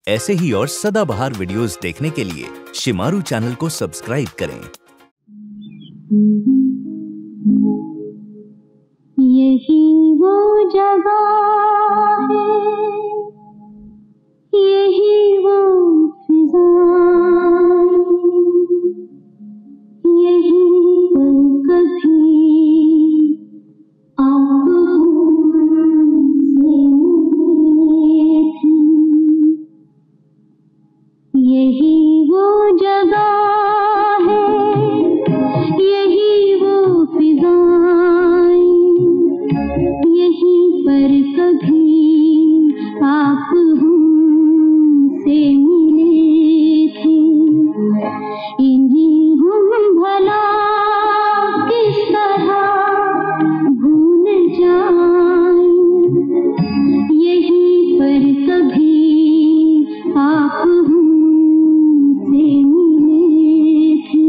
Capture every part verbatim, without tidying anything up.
ऐसे ही और सदाबहार वीडियोस देखने के लिए शिमारू चैनल को सब्सक्राइब करें। यही वो जगह है, यही वो फिजाएं, यही पर कभी आप हमसे मिले थे। यही वो जगह है, यही वो फिजाएं, यहीं पर कभी आप हमसे मिले थे। इन्हीं हम भला किस तरह भूल जाएं, यहीं पर कभी आप हमसे मिले थे।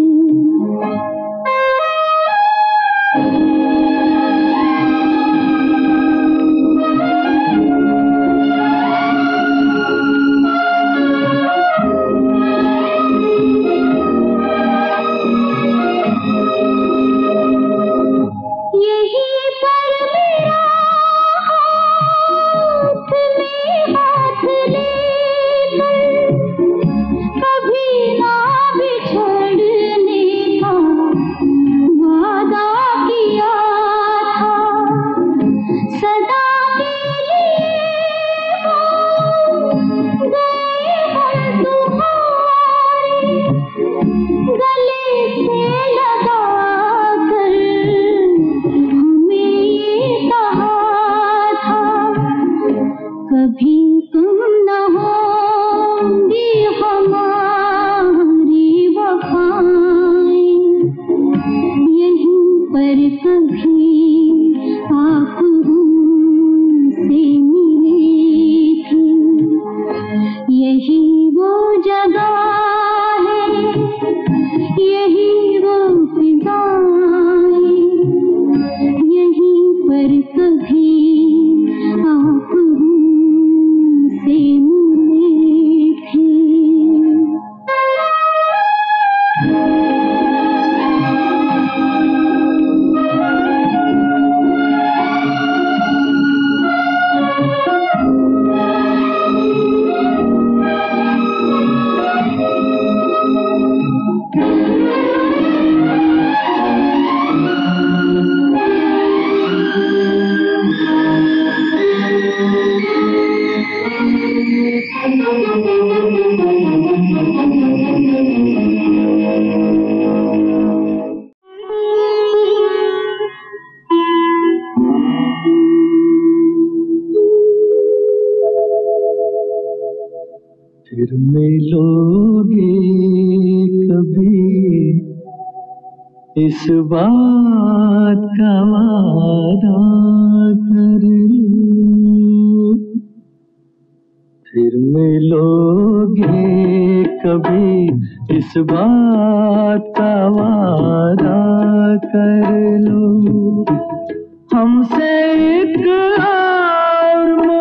कभी तुम न होंगी हमारी वफाएं, यहीं पर कभी आप हमसे मिले थे। यही वो जगह है, यही वो फिजाएं, यहीं पर कभी आप से मिले थे। फिर मिलोगे कभी, इस बात का वादा कर लो। फिर मिलोगे कभी, इस बात का वादा कर लो। हमसे एक और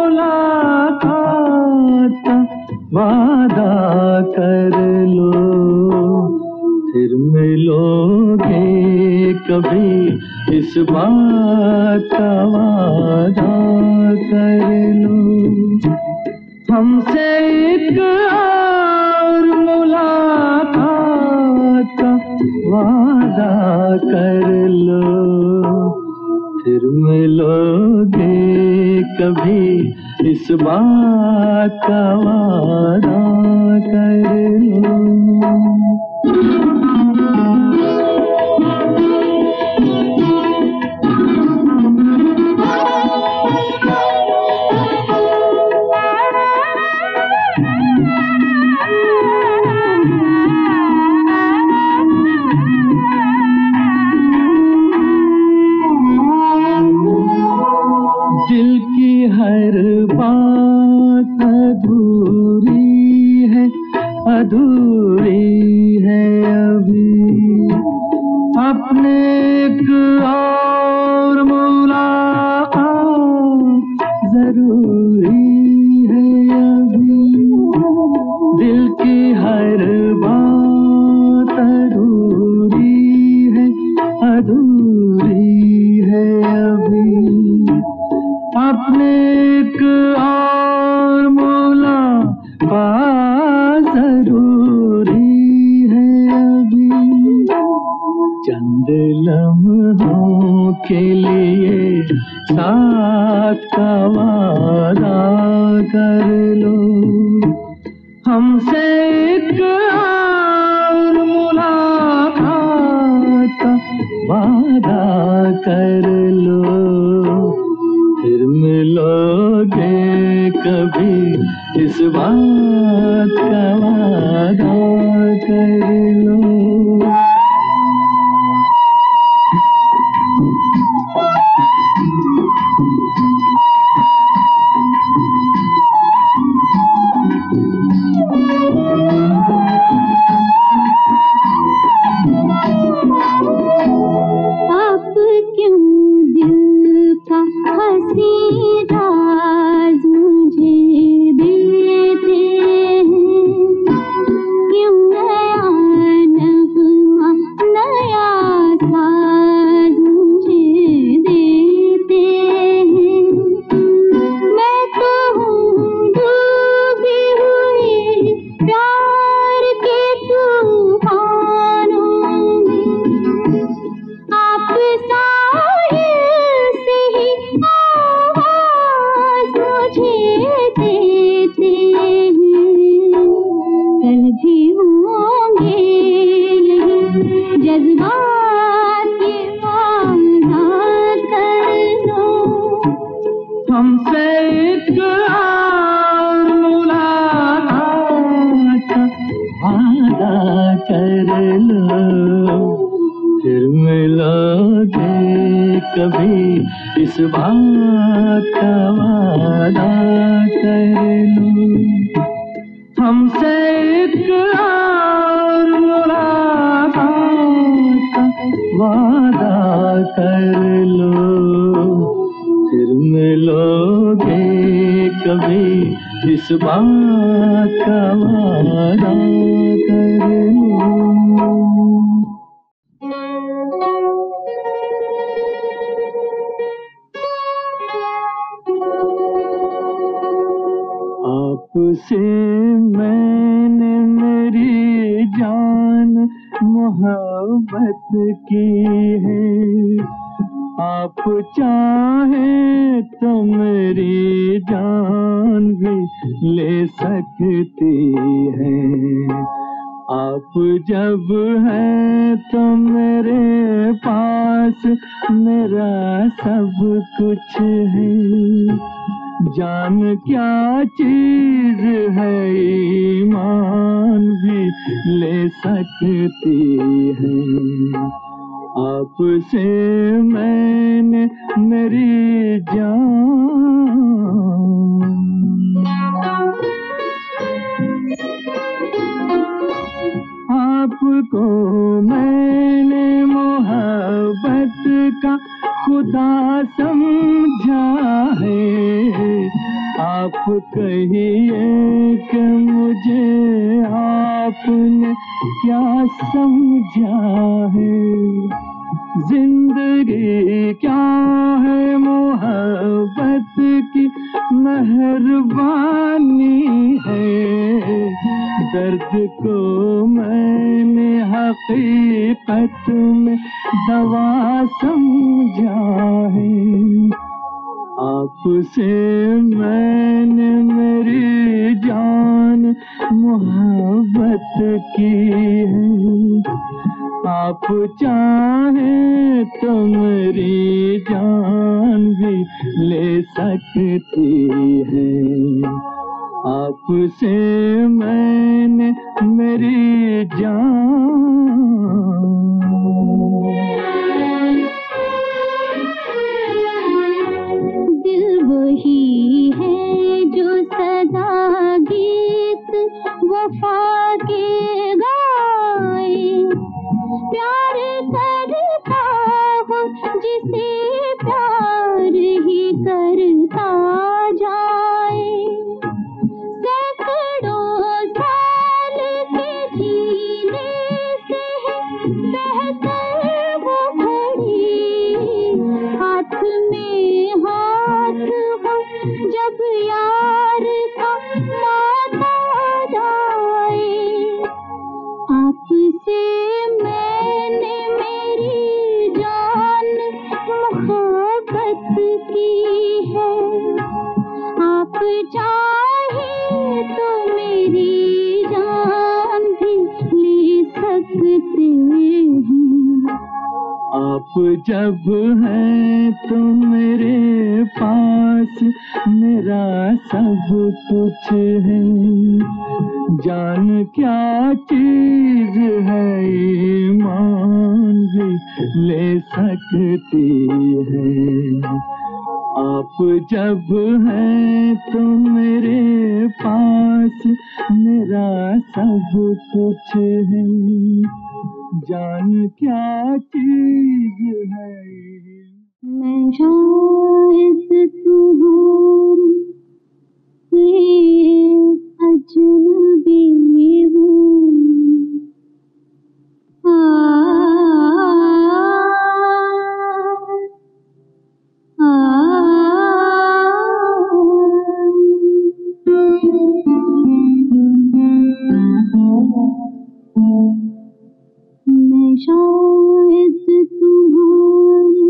मुलाकात का वादा कर लो। फिर मिलोगे कभी, इस बात का वादा कर लो। हमसे एक और मुलाकात का वादा कर लो। फिर मिलोगे कभी, इस बात का वादा कर लो। दिल की हर बात अधूरी है, अधूरी है अभी। अपने एक और मुलाकात जरूरी है अभी। पास जरूरी है अभी। चंद लम्हों के लिए साथ का वादा कर लो, हमसे एक और मुलाकात का वादा कर लो, फिर मिलोगे कभी इस बात का वादा कर लो। इस बात का वादा कर लो, हमसे एक और मुलाकात का वादा कर लो, फिर मिलोगे कभी इस बात का वादा कर लो। आपसे मैंने मेरी जान मोहब्बत की है, आप चाहे तो मेरी जान भी ले सकती है। आप जब हैं तो मेरे पास मेरा सब कुछ है, जान क्या चीज है ईमान भी ले सकती है। आपसे मैंने मेरी जान, आपको मैंने मोहब्बत का खुदा समझा है। आप कहिए कि मुझे आपने क्या समझा है। जिंदगी क्या है मोहब्बत की मेहरबानी है। दर्द को मैंने हकीकत में दवा समझा है। आपसे मैंने मेरी जान मोहब्बत की है। आप चाहे तो मेरी जान भी ले सकती है। आपसे मैंने मेरी जान, दिल वही है जो सदा गीत वफा के गाए। प्यार करता हो जिसे प्यार ही करता जाए। सैकड़ों साल के जीने से बेहतर वो घड़ी हाथ में हाथ हो जब यार का नाता आप जब हैं तो मेरे पास मेरा सब कुछ है। जान क्या चीज है ईमान भी ले सकती है। आप जब हैं तो मेरे पास मेरा सब कुछ है। जान क्या चीज है। मैं शायद तुम्हारी ये अजनबी हूँ। आ, आ, मैं शायद तुम्हारी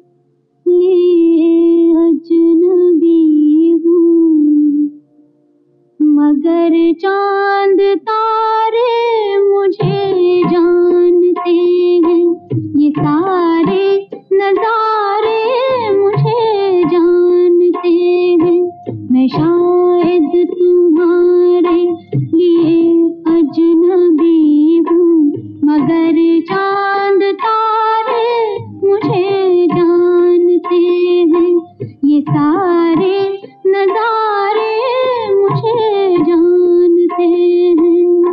ये अजनबी हूँ, मगर चांद तारे मुझे जानते हैं। ये सारे नजारे मुझे जानते हैं। मैं शायद तुम्हारे लिए अजनबी हूँ, मगर चांद तारे मुझे जानते हैं। ये सारे नजारे मुझे जानते हैं।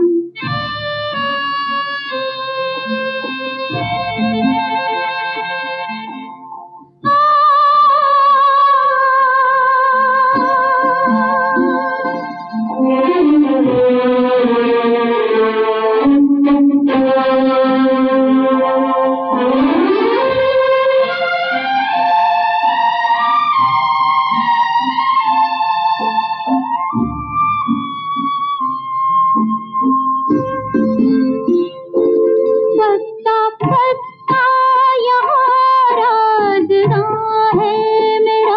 पत्ता पत्ता यहाँ राज़दां है मेरा,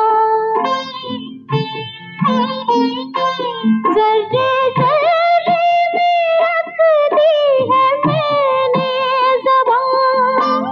ज़र्रे ज़र्रे में रख दी है मैंने ज़बान।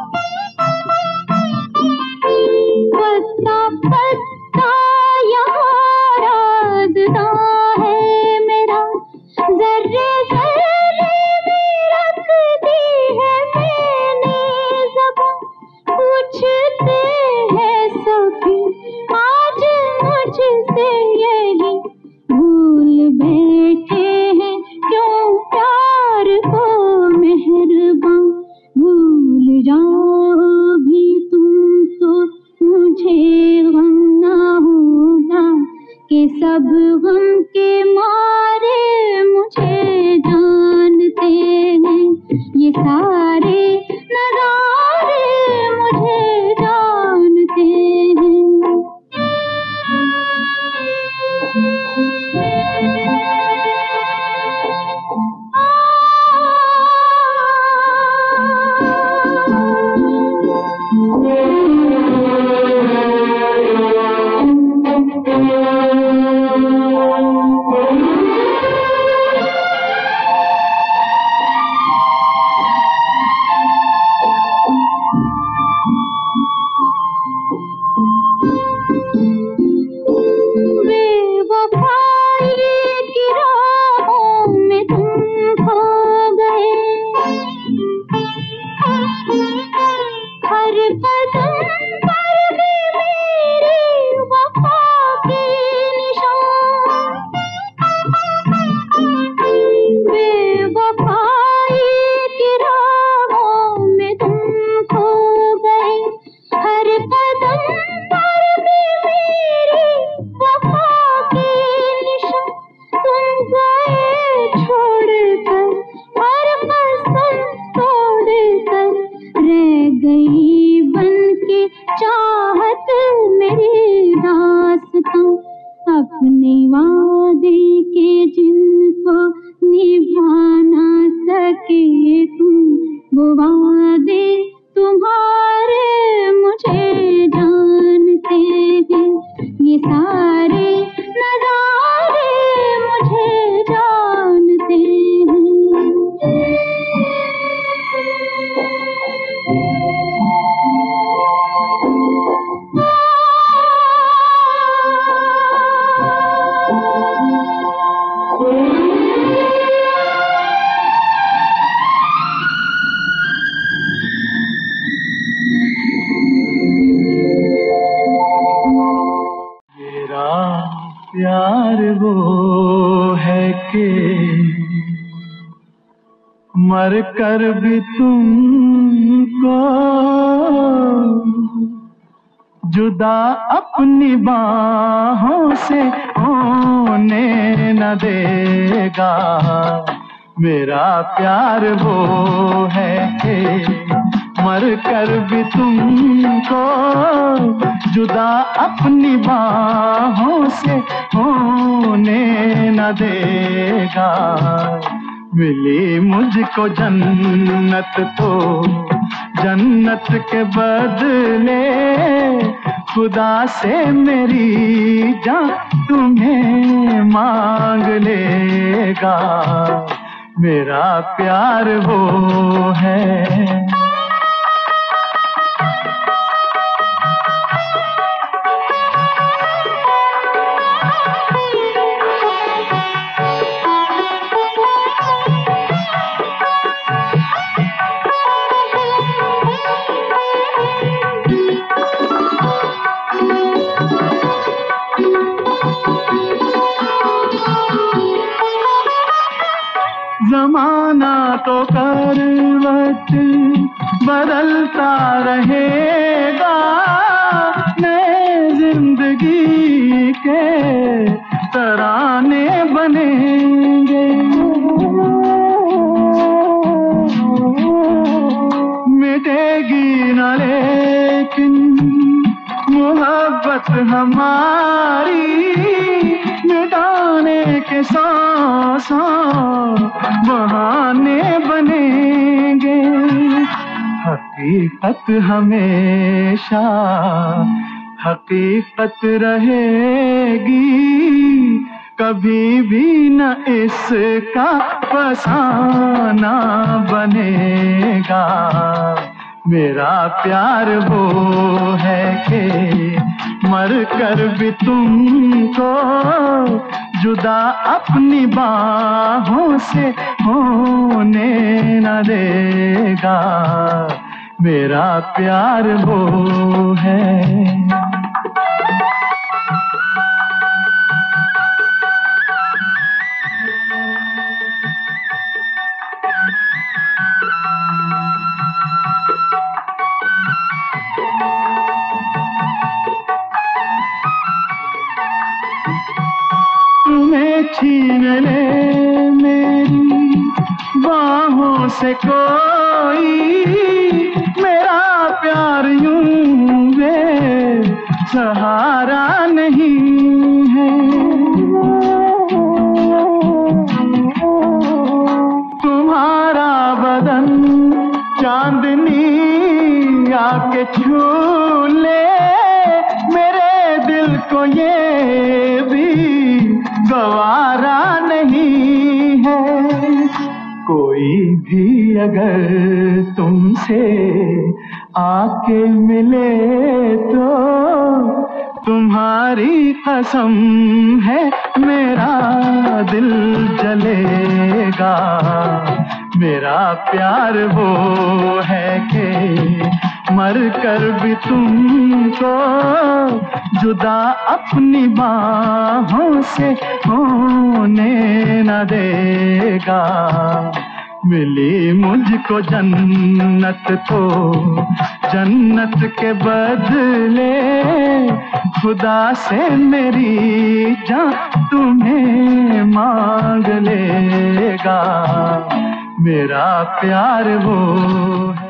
पत्ता पत्ता यहाँ राज़दां है मेरा, ज़र्रे ज़र्रे में रख दी है मैंने ज़बान। पूछते हैं सभी आज मुझसे यही, भूल बैठे हैं क्यों प्यार को मेहरबान। भूल जाओ भी तुम तो मुझे गम ना होगा, कि सब गम के मारे मुझे जानते हैं। ये सारे नज़ारे मुझे जानते हैं। अपने वादे के जिनको निभा ना सके तुम, वो वादे तुम्हारे मुझे जानते हैं। ये सारे नज़ारे मुझे जानते हैं। मर कर भी तुमको जुदा अपनी बाहों से होने न देगा। मेरा प्यार वो है कि मर कर भी तुमको जुदा अपनी बाहों से होने न देगा। मिली मुझको जन्नत तो जन्नत के बदले खुदा से मेरी जान तुम्हें मांग लेगा। मेरा प्यार वो है। ज़माना तो करवट बदलता रहेगा, नए जिंदगी के तराने बनेंगे। मिटेगी न लेकिन मोहब्बत हमारी, मिटाने के सौ सौ बहाने बनेंगे। हकीकत हमेशा हकीकत रहेगी, कभी भी न इसका फसाना बनेगा। मेरा प्यार वो है कि मर कर भी तुमको जुदा अपनी बाहों से होने न देगा। मेरा प्यार वो है। तुम्हें छीन ले मेरी बाहों से कोई, मेरा प्यार यूं वे सहारा नहीं है। तुम्हारा बदन चांदनी आके छू ले, मेरे दिल को ये भी गवारा नहीं है। कोई भी अगर तुमसे आके मिले तो तुम्हारी कसम है मेरा दिल जलेगा। मेरा प्यार वो है कि मर कर भी तुमको जुदा अपनी बाहों से होने न देगा। मिली मुझको जन्नत तो जन्नत के बदले खुदा से मेरी जान तुम्हें मांग लेगा। मेरा प्यार वो है।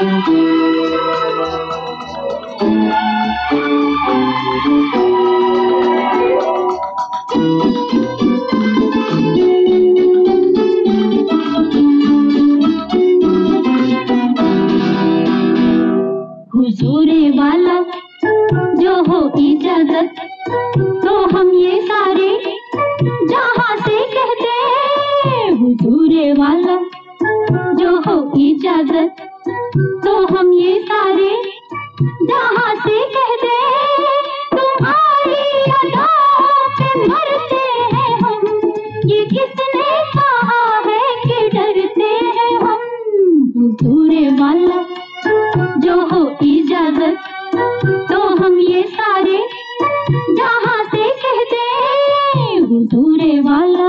हुजूरे वाला जो हो इजाजत तो हम ये सारे जहां से कहते हैं। हुजूरे वाला जो हो इजाजत तो हम ये सारे जहां से कहते हैं। तुम्हारी अदाओं पे मरते हैं हम, ये किसने कहा है कि डरते हैं हम। हुजूरे वाला जो हो इजाजत तो हम ये सारे जहां से कहते हैं। हुजूरे वाला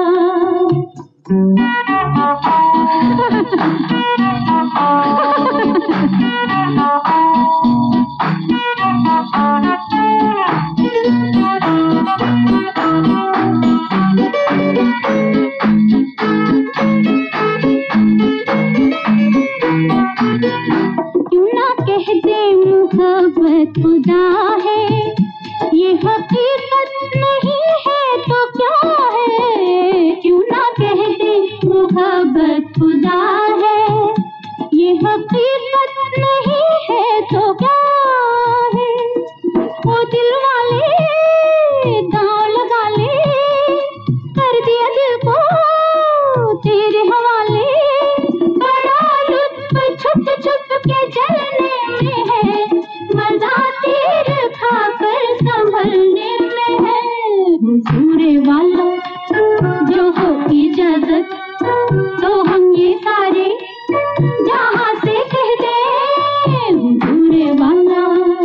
खुदा है ये हकीकत नहीं है तो क्या है। क्यों ना कहते मोहब्बत खुदा है ये हकीकत नहीं है तो क्या है। वो दिल वाले दांव लगा ले कर दिया दिल को तेरे हवाले। बड़ा लुत्फ छुप छुप के जलने में है, मजा तीर खाकर संभलने में है। हुजूरे वाला जो हो इजाजत तो हम ये सारे जहां से कहते हैं। हुजूरे वाला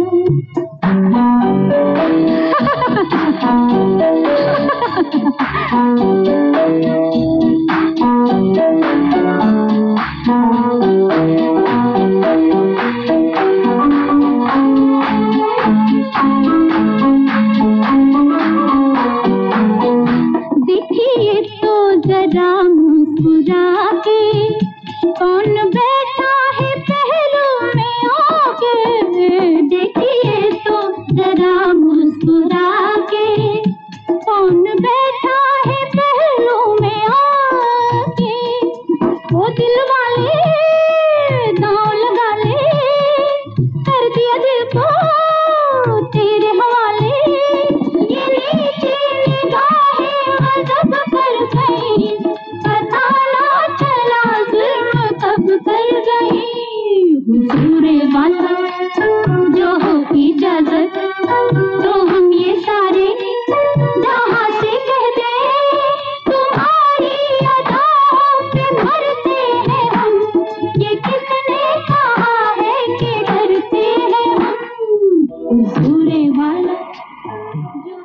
जरा मुस्कुरा के कौन बैठा है पहलू में आके। देखिए तो जरा मुस्कुरा के कौन बैठा है पहलू में आके। वो दिल वाले दांव लगा ले कर दिया दिल को तेरे हवाले। ये नीचे निगाहें गजब कर गई, पता ना चला जुल्म कब कर गई। हुजूरे वाला जो हो इजाजत तो हम ये सारे जहां से कहते हैं। तुम्हारी अदाओं पे मरते हैं हम, ये किसने कहा है कि डरते हैं हम। हुजूरे वाला जो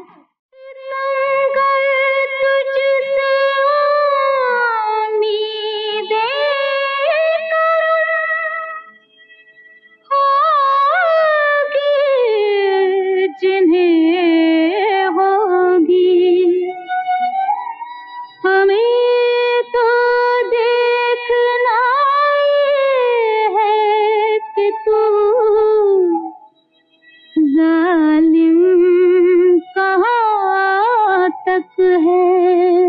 तुझसे उम्मीदें होगी जिन्हें होगी, हमें तो देखना ये है कि तू जालिम कहाँ तक है।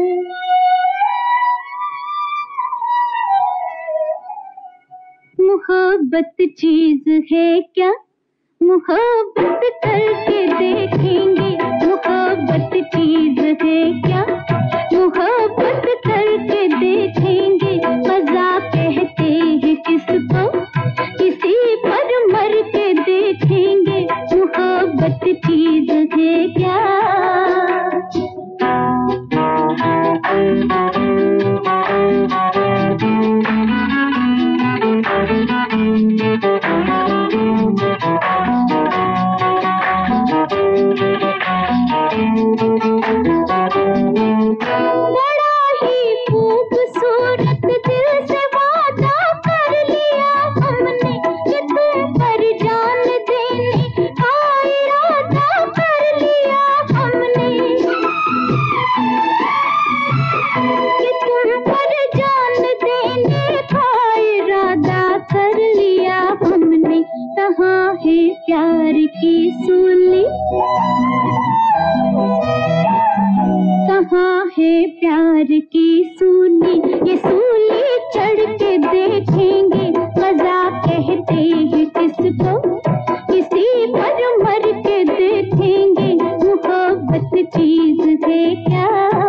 मोहब्बत चीज है क्या, मोहब्बत करके देखेंगे। मोहब्बत चीज है क्या, मोहब्बत करके देखेंगे। मजा कहते हैं किसको, किसी पर मर के देखेंगे। मोहब्बत चीज है क्या। है प्यार की सूली, कहाँ है प्यार की सूली, ये सूली चढ़ के देखेंगे, मजा कहते हैं किसको, किसी पर मर के देखेंगे, मोहब्बत चीज है क्या।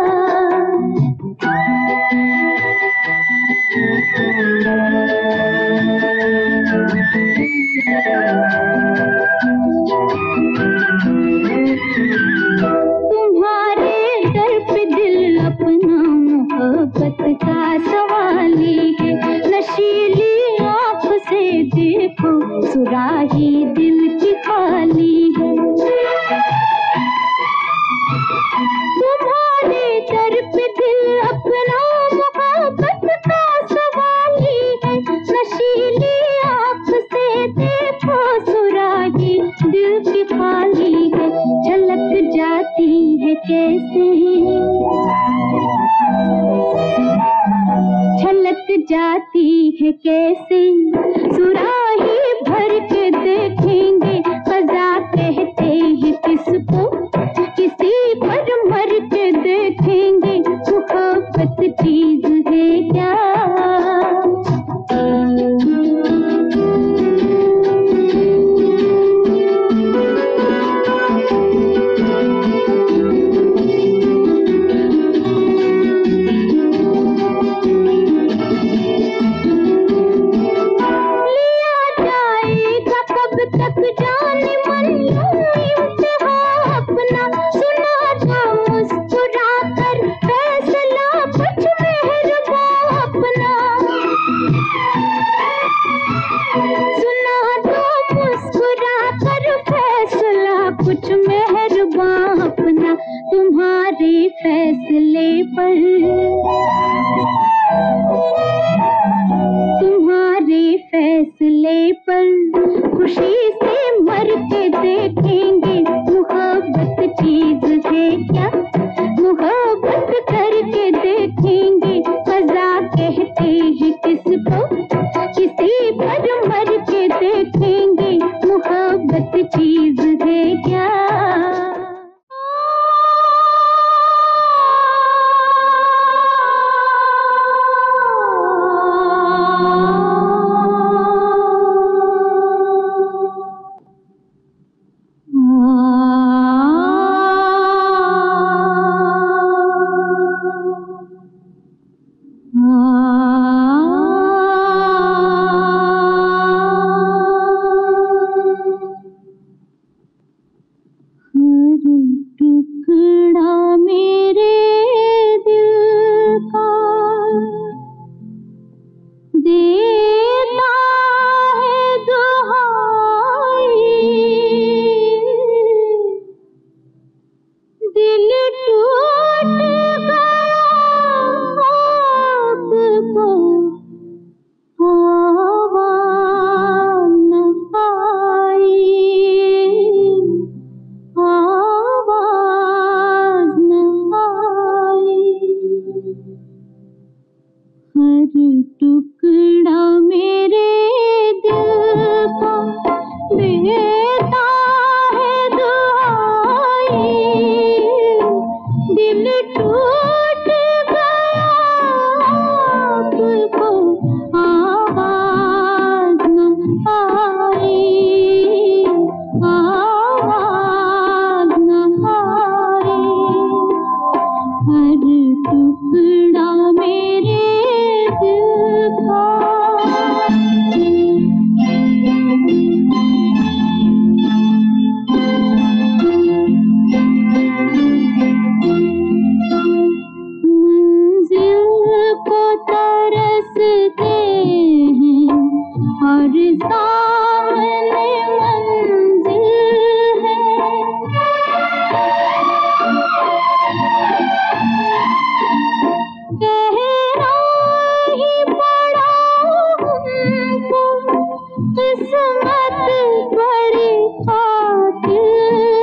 तुम्हारे दर पे दिल अपना मोहब्बत का सवाली है, नशीली आँख से देखो सुराही दिल की खाली है। तुम्हारे दर पे दिल अपना मोहब्बत का सवाली है, नशीली आँख से देखो सुराही दिल की खाली है। झलक जाती है कैसे, झलक जाती है कैसे, सुराही भर के देखेंगे, कज़ा कहते हैं किसको, किसी पर मर के देखेंगे, मोहब्बत चीज है क्या। तक जाने मन इम्तिहा अपना, सुना था मुस्कुरा कर फैसला कुछ मेहरबान अपना, सुना था मुस्कुरा कर फैसला कुछ मेहरबान अपना। तुम्हारे फैसले पर, तुम्हारे फैसले पर खुशी से मर के देखेंगे, मोहब्बत चीज है क्या, मोहब्बत करके देखेंगे, कज़ा कहते हैं किसको, किसी पर मर के देखेंगे, मोहब्बत चीज है क्या। किस्मत बड़ी कातिल